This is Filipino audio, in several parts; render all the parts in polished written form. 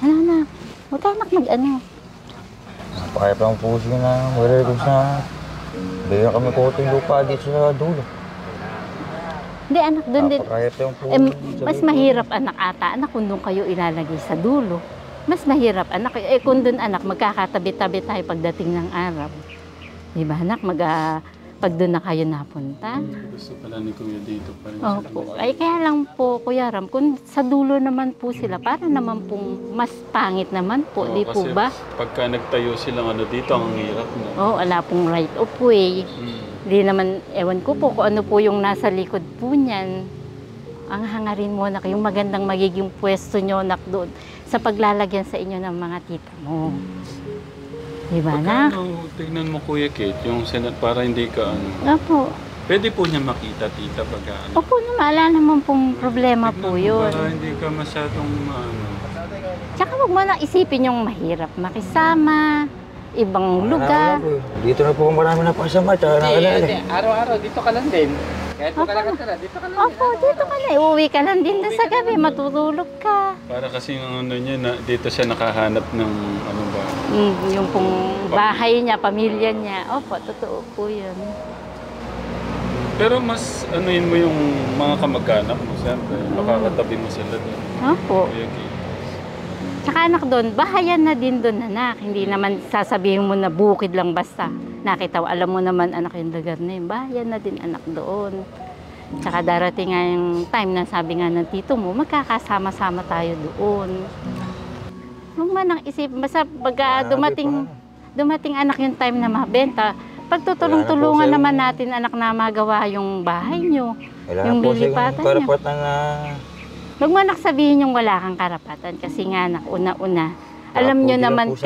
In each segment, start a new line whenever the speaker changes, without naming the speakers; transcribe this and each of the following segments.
Ano na? Huwag tayo mag-ano.
Napakaya pa ang puso na marirecogs na bigyan kami konting lupa dito sa dulo.
Hindi anak, doon din.
Napakaya pa ang puso.
Mas mahirap anak ata. Anak, kung doon kayo ilalagay sa dulo. Mas mahirap anak. Kung doon anak, magkakatabi-tabi tayo pagdating ng araw. Di ba anak, pag doon na kayo napunta.
Gusto pala ni Kuya dito pa rin.
Opo. Ay kaya lang po, Kuya Ram, kung sa dulo naman po sila, para naman pong mas pangit naman po, di po ba?
Pagka nagtayo silang dito, ang hirap na.
Wala pong right of way. Di naman, ewan ko po kung ano po yung nasa likod po niyan. Ang hangarin mo, nak, yung magandang magiging pwesto nyo, nak, doon sa paglalagyan sa inyo ng mga tita mo. Diba, nak?
Tignan mo, Kuya Kate, yung senat para hindi ka
Opo.
Pwede po niya makita, tita, pag
Opo naman, wala naman pong problema po yun.
Para hindi ka masyadong
Tsaka huwag mo na isipin yung mahirap makisama, ibang lugar.
Dito na po marami na pasama.
Hindi. Araw-araw, dito ka lang din. Kahit po ka lang dito ka lang din.
Opo, dito ka na. Uuwi ka lang din sa gabi, matutulog ka.
Para kasi yung niya, dito siya nakahanap ng ba?
Yung pong bahay niya, pamilya niya. Opo, totoo po yun.
Pero mas yun mo yung mga kamag-anak mo, siyempre. Makakatabi mo sila doon.
Opo. Tsaka anak doon, bahayan na din doon anak. Hindi naman sasabihin mo na bukid lang basta. Nakita, alam mo naman anak yung lugar na yun. Bahayan na din anak doon. Tsaka darating nga yung time na sabi nga ng tito mo, magkakasama-sama tayo doon. Huwag man ang isip, basta pag dumating anak yung time na mabenta, pagtutulong-tulungan naman natin anak na magawa yung bahay nyo. Yung lilipatan nyo. Huwag mo anak sabihin yung wala kang karapatan kasi nga anak, una-una. Alam nyo naman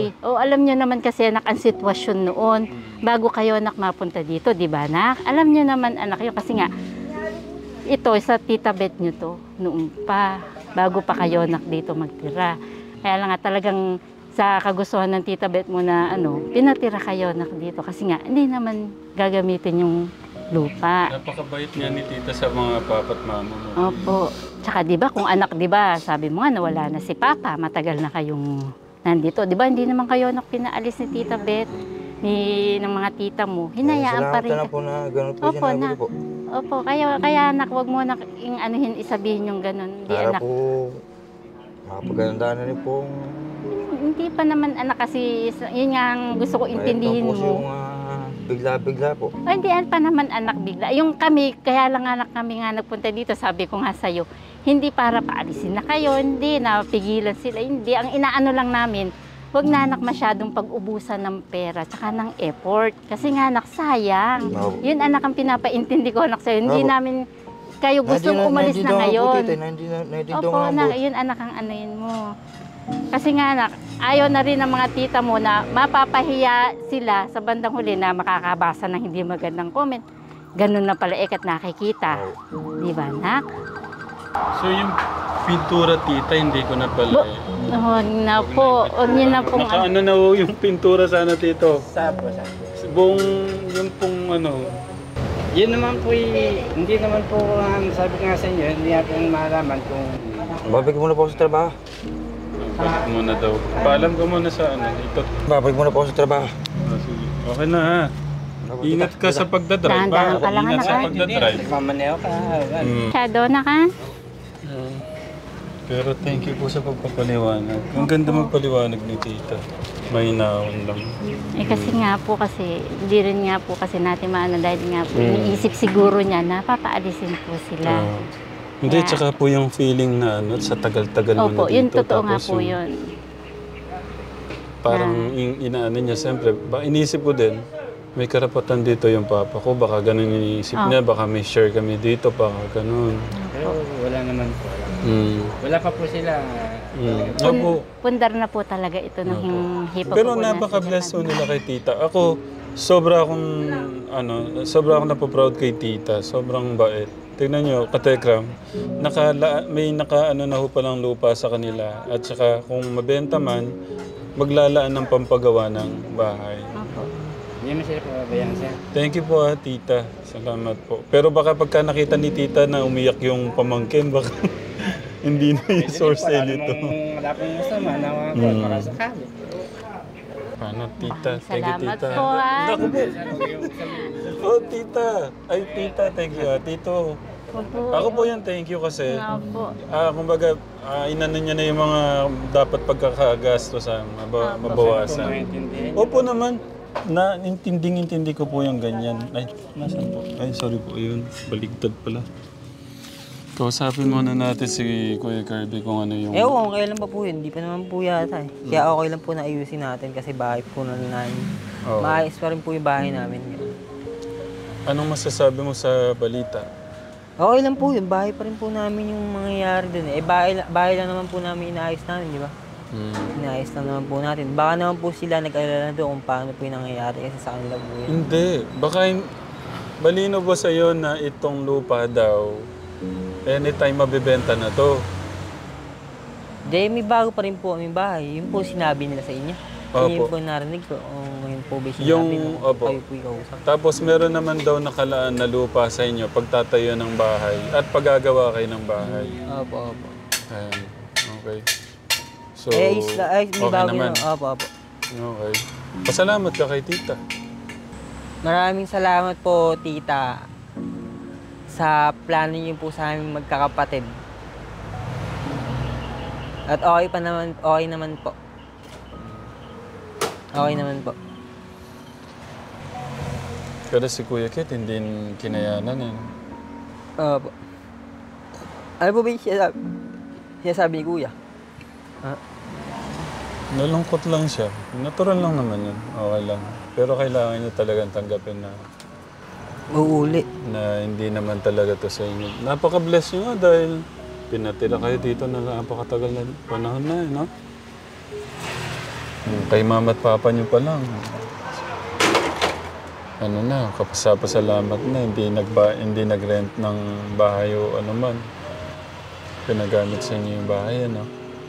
kasi anak ang sitwasyon noon bago kayo anak mapunta dito, di ba anak? Alam nyo naman anak yun kasi nga ito sa tita Bet nyo to noon pa bago pa kayo anak dito magtira. Kaya lang nga talagang sa kagustuhan ng tita Bet mo na pinatira kayo anak dito kasi nga hindi naman gagamitin yung lupa.
Napakabait niya ni tita sa mga papa't mama mo.
Opo. Tsaka di ba kung anak di ba sabi mo nga nawala na si Papa, matagal na kayong nandito. Di ba hindi naman kayo anak pinaalis ni Tita Bet ng mga tita mo. Hinayaan pa rin.
Salamat na po na ganun po sinabi ko po.
Opo, kaya anak wag mo na isabihin yung ganun. Hindi anak.
Para po makapagandaan na rin po.
Hindi pa naman anak kasi yun nga ang gusto ko intindihin mo.
Yung bigla-bigla po.
Hindi pa naman anak bigla. Yung kami, kaya lang anak kami nga nagpunta dito, sabi ko nga sa'yo, hindi para paalisin na kayo, hindi, napigilan sila, hindi. Ang inaano lang namin, huwag na anak masyadong pag-ubusan ng pera, tsaka ng effort. Kasi nga anak, sayang. Yun anak ang pinapaintindi ko anak sa'yo. Hindi namin kayo gustong umalis na ngayon. Opo anak, yun anak ang anuin mo. Kasi nga anak, ayaw na rin ng mga tita mo na mapapahiya sila sa bandang huli na makakabasa ng hindi magandang comment. Ganun na pala kat nakikita. Di ba anak?
So yung pintura tita, hindi ko na pala
Huwag na po. Huwag niyo na pong
na yung pintura sana tito.
Sabo.
Buong yung pong
Yun naman po, hindi naman po, sabi ko nga sa inyo, hindi natin malaman kung...
Babalik muna po ako sa trabaho.
Balik muna daw. Paalam ka muna sa ito.
Babalik muna po ako sa trabaho.
Sige. Okay na ha. Ingat ka sa pagdadrive.
Dahan-dahan ka lang,
Ingat
anak,
sa
ha?
pagdadrive.
Mamaneo ka.
Shadow na ka?
Pero thank you po sa pagpapaliwanag. Ang ganda magpaliwanag ni tita. May naon lang.
Kasi nga po hindi rin nga po kasi natin maano dahil nga po, iniisip siguro niya na papaalisin po sila.
Hindi, tsaka po yung feeling na sa tagal-tagal mo na dito.
Opo, yun totoo nga po yun.
Parang inaano niya, siyempre, inisip ko din, may karapatan dito yung papa ko. Baka ganun iniisip niya, baka may share kami dito, baka ganun.
Pero wala naman po. Wala pa po sila.
Pundar na po talaga ito ng hipo.
Pero napaka-bless po nila kay tita. Ako, sobra akong napaproud kay tita. Sobrang bait. Tignan nyo, katekram, may na ho palang lupa sa kanila. At saka kung mabenta man, maglalaan ng pampagawa ng bahay.
Hindi mo sila pababayaan sir.
Thank you po tita. Salamat po. Pero baka pagka nakita ni tita na umiyak yung pamangkin, baka Hindi na yung source
Wala
nito.
namang wala pong masama na mga makasakali.
Paano, tita?
Maraming
Thank you,
salamat
tita.
po,
Naku po. Oh, tita. Ay, tita, thank you. Tito.
Opo.
Ako po yan, thank you kasi.
Nga po.
Kumbaga, inano niya na yung mga dapat pagkakagastosan, mabawasan.
Maintindihan.
Opo naman. Intindi ko po yung ganyan. Ay, nasan po? Ay, sorry po. Ayun, baligtad pala. Kausapin muna natin si Kuya Kirby kung ano yung...
Ewan, kailan pa po yun. Hindi pa naman po yata eh. Kaya okay lang po na ayusin natin kasi bahay po na namin.
Oo.
Maayos pa rin po yung bahay namin.
Anong masasabi mo sa balita?
Okay lang po yun. Bahay pa rin po namin yung mangyayari dun eh. Bahay lang naman po namin inaayos namin, di ba? Inaayos lang naman po natin. Baka naman po sila nag-alala doon kung paano po yung nangyayari kasi sa kanila po yun.
Hindi. Baka balino ba sa'yo na itong lupa daw, anytime mabibenta na to?
Hindi, may bago pa rin po aming bahay. Yun po sinabi nila sa inyo.
Opo.
Yun po narinig ko. Yun po ba sinabi
Yung,
nung
opo.
kayo po ikausap.
Tapos meron naman daw nakalaan na lupa sa inyo pagtatayo ng bahay at paggagawa kayo ng bahay.
Opo, opo.
Ayan. Okay. So,
May
okay
bago
naman.
yun. Opo, opo.
Okay. Pasalamat ka kay tita.
Maraming salamat po, tita, sa plano niyo po sa aming magkakapatid. At okay naman po. Okay naman po.
Pero si Kuya Kit, hindi kinayanan eh.
Opo. Ano po ba yung sinasabi ni Kuya?
Nalungkot lang siya. Natural lang naman yun. Okay lang. Pero kailangan niya talagang tanggapin na
Uuli.
hindi naman talaga to sa inyo. Napaka-bless nyo nga dahil pinatira kayo dito na napakatagal na panahon na eh, no? Kay mama at papa nyo pa lang. Ano na, kapasalamat na, hindi nag-rent ng bahay o ano man. Pinagamit sa inyo yung bahay, ano?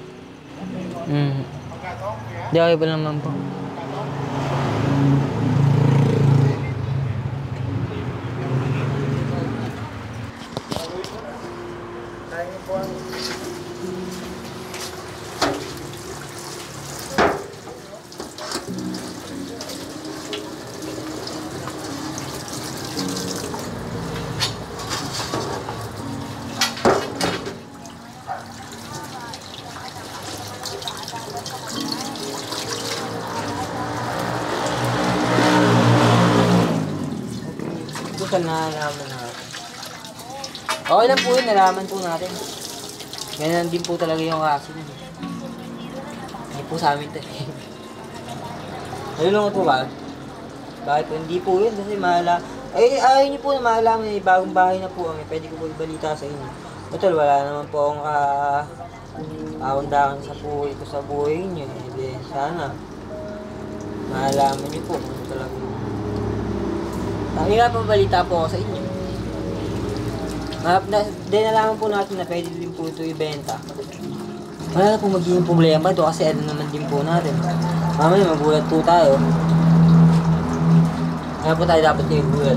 Di okay pa naman po. Ito sa nalaman na. Okay lang po yun, nalaman po natin. Ganyan din po talaga yung kaso nun. Hindi po sa amin ito. Nalulungot po ba? Bakit po? Hindi po yun kasi ayaw niyo po na malaman na bagong bahay na po kami. Pwede ko po ibalita sa inyo. Total, wala naman po akong kaundakan sa buhay niyo. Hindi, sana malaman niyo po kung talaga. Hindi nga po balita po ako sa inyo. Nalaman po natin na pwede din po ito ibenta. Wala na po magiging problema ito kasi ano naman din po natin. Mamaya magulat po tayo. Kaya po tayo dapat kayo gulat.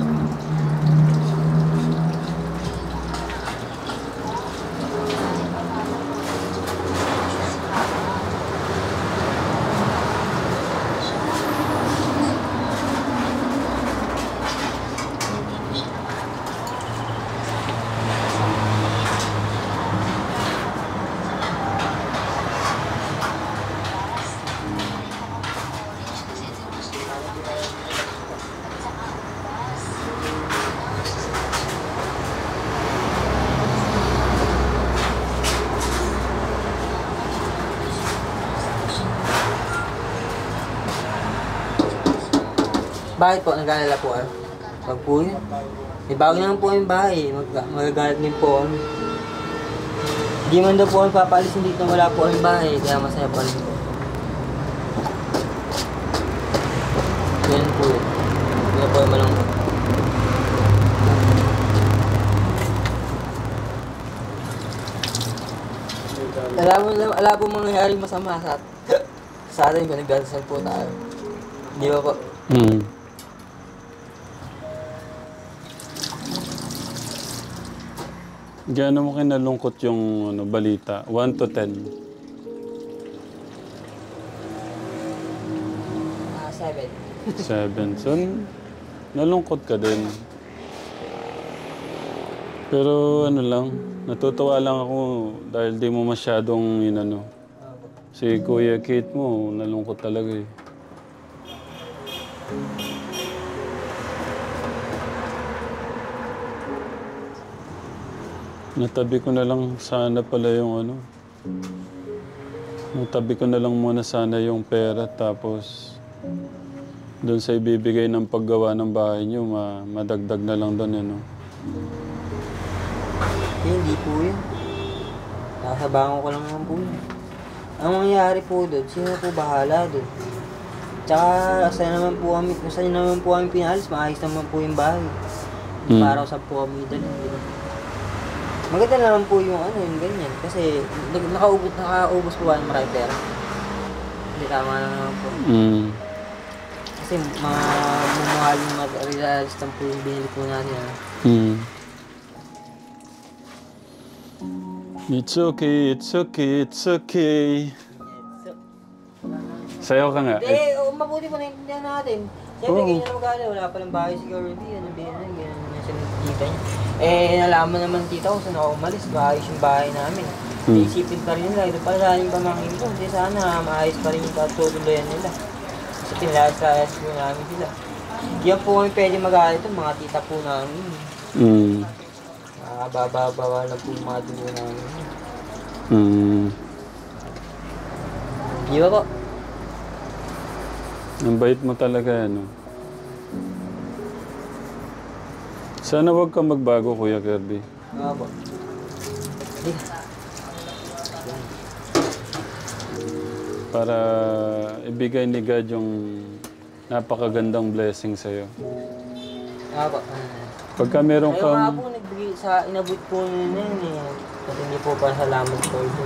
Bakit po? Nag-aalala po kayo? Wag po yun. May bago naman po yung bahay. Magagalit din po kami. Hindi man daw po kami papaalisin dito na wala po yung bahay. Kaya masaya pa rin po. Yan po yun. Hindi na po yung malungkot. Wala po mangyayaring masama sa atin kung nagdasal po tayo. Di ba po?
Gaano mo kinalungkot yung ano, balita? 1 to 10.
7.
7. So, nalungkot ka din. Pero ano lang, natutuwa lang ako dahil di mo masyadong inano. Si Kuya Kate mo, nalungkot talaga eh. Natabi ko na lang sana pala yung ano. Natabi ko na lang muna sana yung pera tapos doon sa ibibigay ng paggawa ng bahay niyo, madagdag na lang doon ano.
Hindi po yun. Nakasabangan ko lang naman po yun. Ang mangyayari po doon, sino po bahala doon? Tsaka kung saan naman po kami pinalis, maayos naman po yung bahay. Para sa po kami dalhin, di ba? Maganda naman po yung ano, yung ganyan. Kasi nakaubos po ba ng maraming pera? Hindi, tama lang naman po. Kasi mga mumahal yung materials lang po yung binili po natin.
It's okay, it's okay, it's okay. Sayaw ka nga.
Hindi, mabuti po naiintindihan natin. Siyempre, ganyan na mag-alala. Wala palang bahay si Cordy. Ano ba yan? Ganyan na siya ng tita niya. Nalaman naman tita ko saan ako umalis. Maayos yung bahay namin. Iisipin pa rin nila. Ito pala sana yung pamangkin ko. Hindi sana maayos pa rin yung katutuluyan nila. Kasi pinalayas po namin sila. Diyan po kami pwede mag-alala ito. Mga tita po namin. Babawa lang po yung mga dulo namin. Di ba po?
Ang bait mo talaga, ano. Sana wag kang magbago, Kuya Kirby.
Oo po.
Para ibigay ni God yung napakagandang blessing sa'yo.
Oo po.
Pagka meron
Ayaw nga
kang...
po nagbigay sa inabot po nila yun eh. Kasi hindi po para salamat po ito.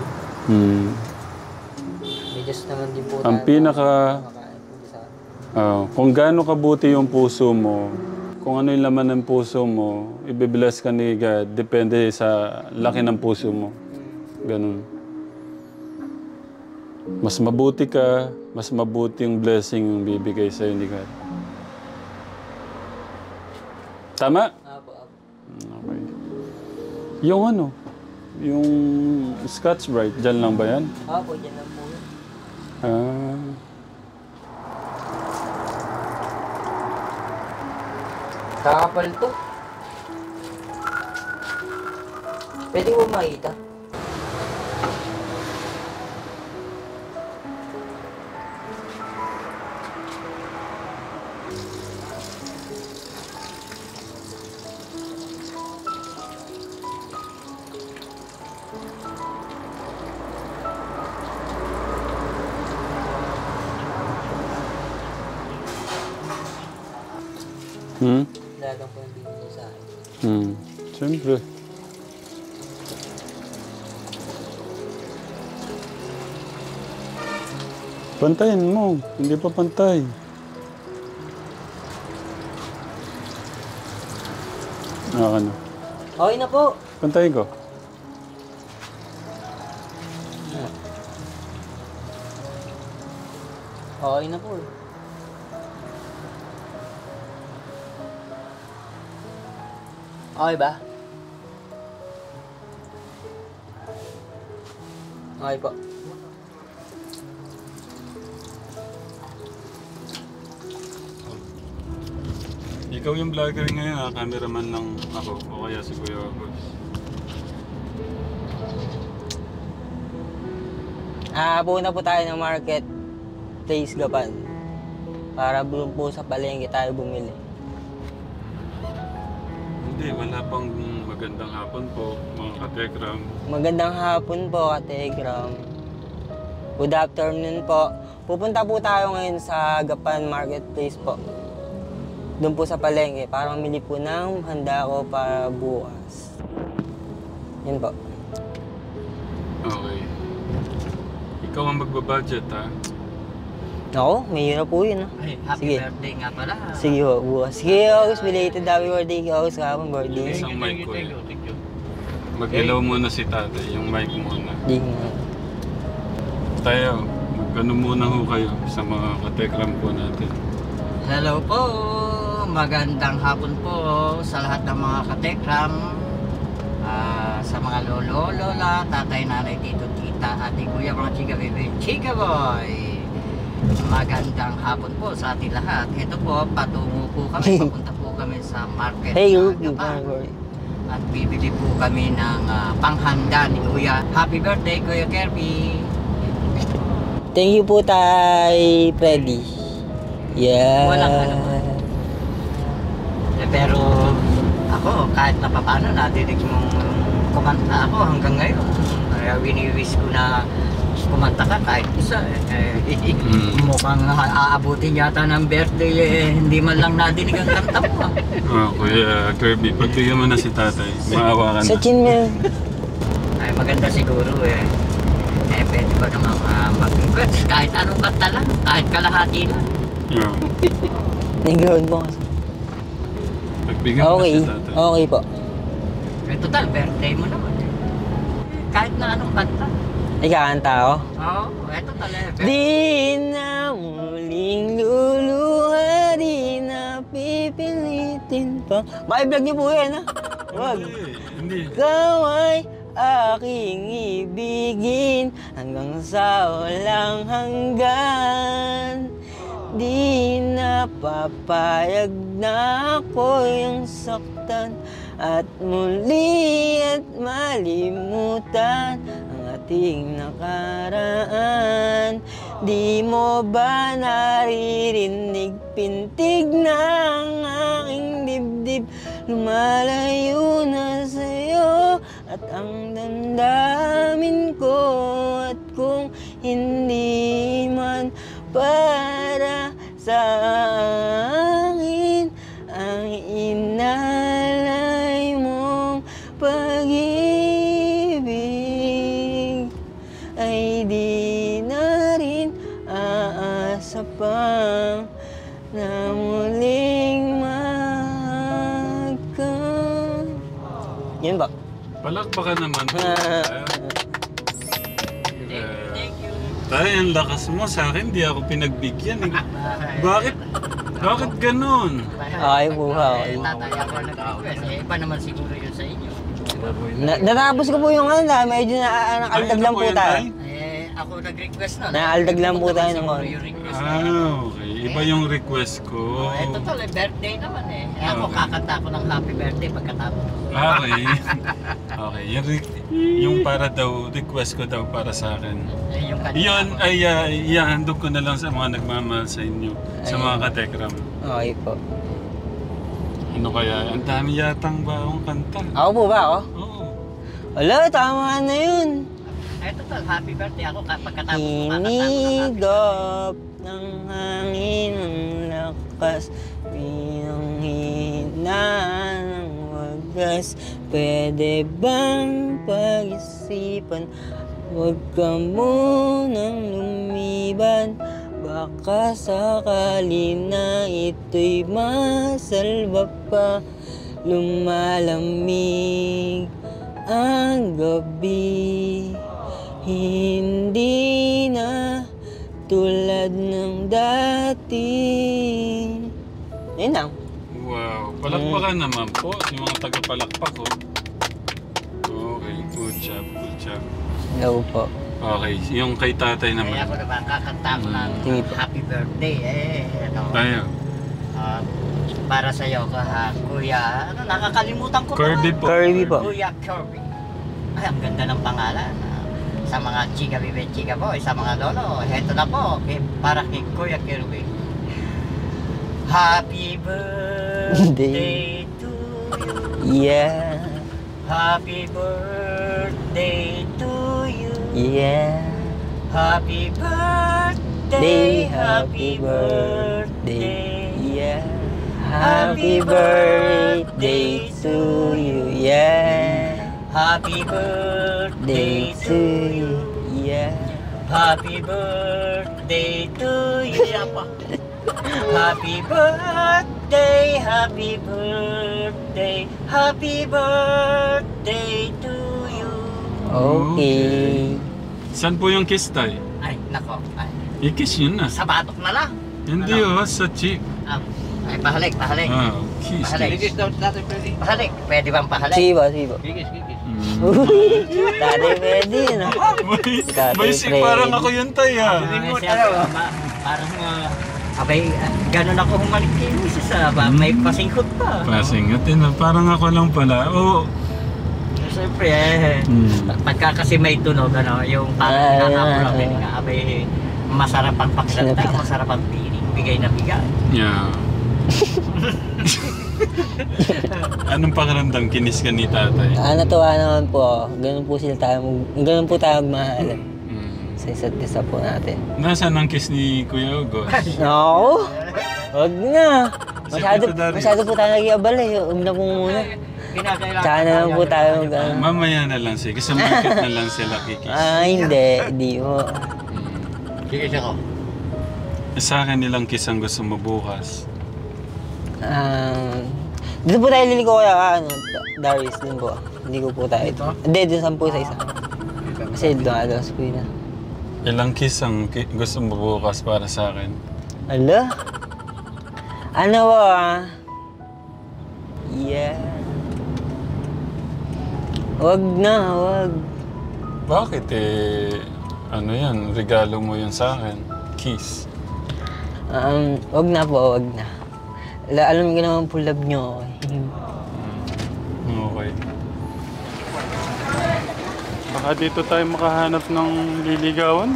May Diyos naman din po
Ang pinaka... kung gaano kabuti yung puso mo, kung ano yung laman ng puso mo, ibibless ka ni God, depende sa laki ng puso mo. Ganun. Mas mabuti ka, mas mabuti yung blessing yung bibigay sa'yo ni God. Tama? Okay. Yung ano, yung Scotch Brite, dyan lang ba yan?
Opo, dyan lang po yun. Kakapal to. Pwede mo makita. Lagang po yung binigay sa akin.
Siyempre. Pantayin mo. Hindi pa pantay. Ano?
Okay na po.
Pantayin ko.
Okay na po. Okay ba? Okay po.
Ikaw yung vlogger ngayon, cameraman lang ako o kaya si Kuya August.
Pupunta po tayo ng market place Gapan. Para doon po sa palengke tayo bumili.
Hindi, wala pang magandang hapon po, mga katekram.
Magandang hapon po, kategram. Good afternoon po. Pupunta po tayo ngayon sa Gapan Marketplace po. Doon po sa palengke para mamili po ng handa ko para bukas. Yun po.
Okay. Ikaw ang magbabudget, ha?
Ako, may hirap po yun.
Ay, happy
Sige.
birthday nga pala.
Sige po, bukas. Sige, August, belated happy birthday kay August kahapon birthday.
Isang mic ko.
Thank you.
Mag-hello muna si tatay, yung mic muna.
Di nga.
Tayo, mag-ano muna ho kayo sa mga katekram po natin.
Hello po! Magandang hapon po sa lahat ng mga katekram, sa mga lolo, lola, tatay, nanay, tito, tita, ate, kuya, mga chika, bebe, chika boy! Magandang hapon po sa ating lahat. Ito po, patungo po kami, papunta po kami sa market
Hey,
sa
you.
Gapan. At bibili po kami ng panghanda ni Kuya. Happy birthday, Kuya Kirby!
Thank you po, Tay Freddy. Yeah.
Walang ano. Pero ako, kahit na paano, nadinig mong kumanta ako hanggang ngayon. Kaya wini-wish ko na kumanta ka kahit isa. Mukhang aabutin yata ng birthday hindi man lang nadinig ang kanta mo.
Kuya Kirby, pagbigyan mo na si tatay. Maawa ka na.
Sa chin mo.
Ay, maganda siguro pwede ba naman mag-request kahit anong kanta lang, kahit kalahati lang.
Yeah.
Nag-ground mo kasi.
Pagbigyan mo na
Okay.
si tatay.
Okay po.
Total, birthday mo naman. Kahit na anong kanta.
Ikakanta ako.
Oo, eto talaga.
Di na muling luluha, di na pipilitin pa. Maki-vlog niyo po yan, ha? Wag.
Hindi.
Ikaw ay aking ibigin hanggang sa walang hanggan. Di na papayag na ako'y saktan at muli at malimutan ang ating nakaraan. Di mo ba naririnig pintig ng aking dibdib? Lumalayo na sa'yo at ang damdamin ko. At kung hindi man para sa akin ang inalay mong pag-ibig, ay di na rin aasa pa na muling magka. Yan ba?
Palakpakan naman po.
Thank you.
Tayo, ang lakas mo. Sa akin, di ako pinagbigyan. Bakit? Bakit ganun?
Okay po, okay.
Tatay ako nag-request. Iba naman siguro yun sa inyo.
Natapos ko po yung medyo nakaldag lang po tayo.
Ako nag-request na.
Naaldag lang po tayo ng
Siguro
konti.
yung request na.
Okay. Iba yung request ko.
Total, birthday naman Ako kakanta ako ng happy birthday pagkatapos.
Okay. Okay. Yung para daw, request ko daw para sa akin.
Yung kanina.
Yun ay ihahandog ko na lang sa mga nagmamahal sa inyo. Sa mga katekram.
Okay po.
Ano kaya? Ang dami yatang baong kanta.
Ako po ba ako?
Oo.
Wala, tama na yun.
Total, happy birthday ako pagkatapos ko kakanta ako ng happy birthday.
Hinigop ng hangin ang lakas, pinanghina ng wagas. Pwede bang pag-isipan? Huwag ka munang lumiban. Baka sakali na ito'y masalba pa. Lumalamig ang gabi, hindi na tulad ng dati. Ayun lang.
Wow. Palakpakan naman po. Yung mga tagapalakpak ko. Okay. Good job. Good job.
Hello po.
Okay. Yung kay tatay
Kaya
naman.
ako naman kakanta ako ng
Sige po.
happy birthday.
Tayo.
Para sa iyo, Kuya, nakakalimutan ko
Kirby
naman.
po.
Kirby po.
Kuya Kirby. Ay, ang ganda ng pangalan. Sa mga chika bibe, chika boy, sa mga lolo, heto na po, para kay Kuya Kirby. Happy birthday to you.
Yeah.
Happy birthday to you.
Yeah.
Happy birthday, happy birthday.
Yeah. Happy birthday to you. Yeah.
Happy birthday
Day to you. Yeah.
Happy birthday to you. Happy birthday, happy birthday, happy birthday to
Okay.
Saan po yung kiss, tay?
Ay, nako. Ay,
I-kiss yun na.
sa batok na lang.
Hindi sa cheek.
Ay, pahalik.
Kiss.
Pahalik.
kiss.
Pahalik. Pwede bang pahalik?
Sige po. Dati pwede, no?
May parang ako yun, tay, ha?
Parang, abay, ganun ako humalik kay Mrs. May pasingkot pa.
Pasingatin na. Parang ako lang pala. Oo.
Siyempre, pagka kasi may tunog, yung parang nakakapulapin nga, abay, masarap ang pagsalta, masarap ang piling, bigay na bigay.
Yeah. Anong pakiramdam kinis ka ni tatay?
Natuwa naman po. Ganun po tayo magmahalan. Sa isa't isa po natin.
Nasaan ang kiss ni Kuya Hugo?
No! Wag na!
Tito Darius.
Masyado po tayo nag-iabal eh. Huwag na po muna. Tsaka na lang po tayo
Mamaya na lang sige. Sa market na lang sila kikis.
hindi. Hindi po.
Kikis ako.
Sa akin nilang kiss ang gusto mo bukas.
Dito po tayo liliko kaya Darius, dun po. Hindi ko po tayo ito. Hindi, dun saan po sa isa. Kasi dumalas po yun.
Ilang kiss ang gusto mo bukas para sa akin?
Ala? Ano ba? Yeah. Wag na, wag.
Bakit ano yan, regalo mo yun sa akin? Kiss.
Wag na po, wag na. Alam ko naman po love nyo ako.
Okay. Baka dito tayo makahanap ng liligawan.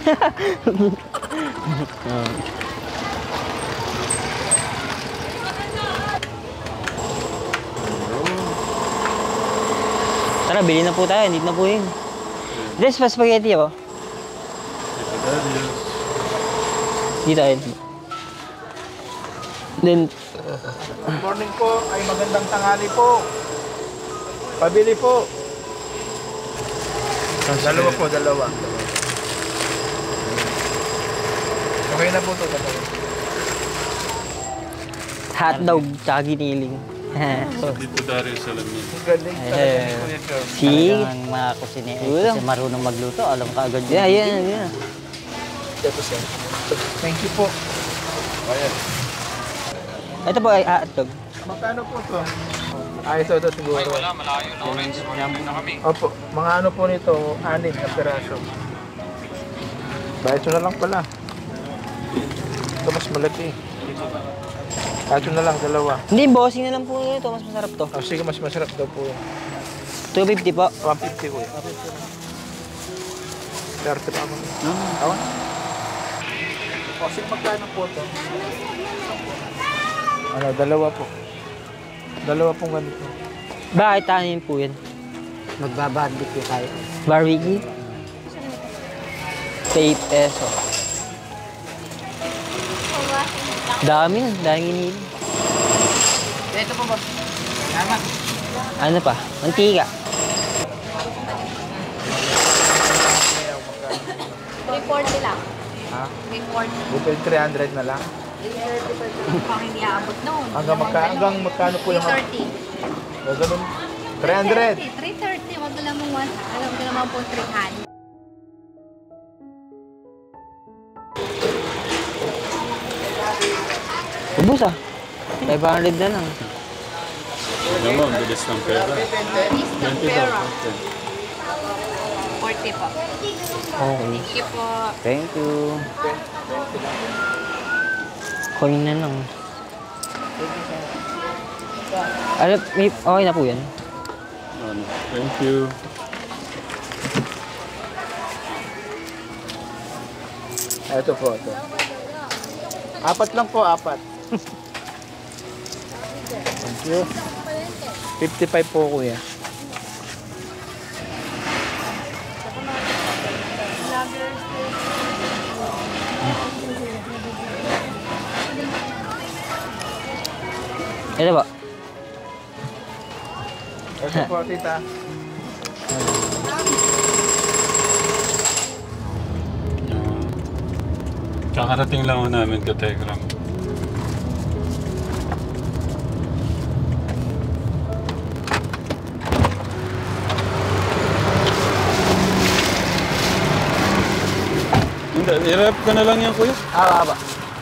Tara, bili na po tayo. Dito na po yun. Des, pa spaghetti ako. Dito ayun. Then,
Good morning po, ay magandang tanghali po. Pabili po. Dalawa po, dalawa. Okay na po to, dalawa.
hotdog, tsaka giniling.
Dito Darius alam niya.
Galing talaga ni Kuya Joe.
Talagang mga kusine,
Ulam.
kasi marunong magluto, alam ka agad yun.
Yeah.
Thank you po. Ayan.
Ito po ay hotdog.
Magkano po to? Ito siguro. Ay, wala, malayo Lawrence. Na kami. Opo, mga ano po nito, 6 na peraso. Ito na lang pala. Ito mas malaki. Ito na lang, dalawa.
Hindi, bossing na lang po ito. Mas masarap to.
Oh, sige, mas masarap daw po yun.
250 po.
150 po yun. 30 pa ako. Tawa? O, sige, magkano po to? Ano, dalawa po. Dalawa pong ganito.
Bakit tanin po yan?
Magbabarbecue tayo.
Barbecue? 8 peso. Dami na, daming inilim.
Ito po, boss. Tama.
Ano pa? Mantika.
340 lang.
Ha?
340.
Butil 300 na lang.
330 pa hindi aabot noon.
Hanggang magkano po yung...
330.
O, ganun. 300.
330. Wag lang mong 1. Alam ko naman po 300.
Ubus ah. 500 na lang.
Alam mo, ang bilis ng pera.
Please, the
20 daw.
pera.
10.
40 po.
Okay.
Thank you po.
Thank you. Coin na lang. Ano, okay na po yan.
Ano, thank you.
Ito po, ito. 4 lang po, 4. Thank you. 55 po, kuya.
Ito ba?
Ito po, tita.
Kakarating lang ho namin ka Telegram. I-rep ko na lang yan, kuya.
Aba.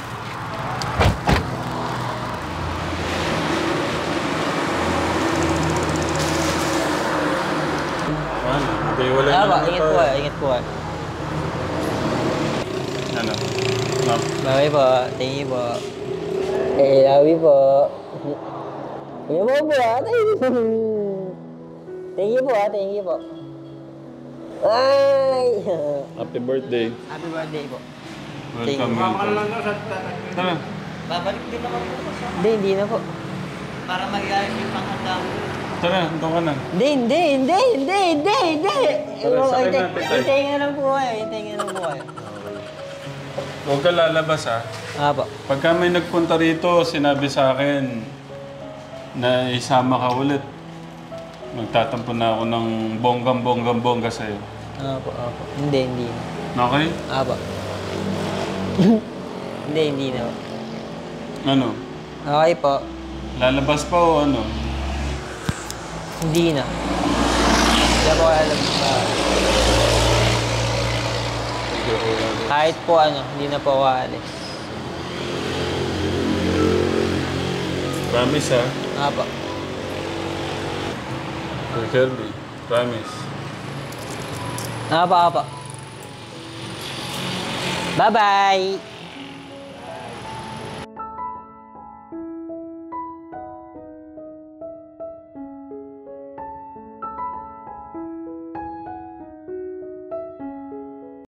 Ano? Hindi, wala
Aba,
na
ingat po ingat po
Ano? No.
Bye po, thank you po. Love you po. Kuya po po Thank you po thank you po. Ay!
Happy birthday.
Happy birthday po.
Welcome, welcome. Tara.
Babalik din naman po sa
Hindi na po.
para mag-ayos yung panghanda.
Tara, doon ka na.
Hindi.
Tara, sakay natin, tay.
Hintayin nga lang po kayo.
Huwag ka lalabas, ha.
Apo.
Pagka may nagpunta rito, sinabi sa akin na isama ka ulit. Magtatampo na ako ng bonggang-bonggang-bongga sa'yo.
Apo. Hindi.
Okay?
Apo. Hindi na po.
Ano?
Okay po.
Lalabas pa o ano?
Hindi na. Hindi po alam pa. Kahit po hindi na po ako aalis.
Promise, ha?
Apo.
Sir Kirby, promise.
Apo. Bye-bye!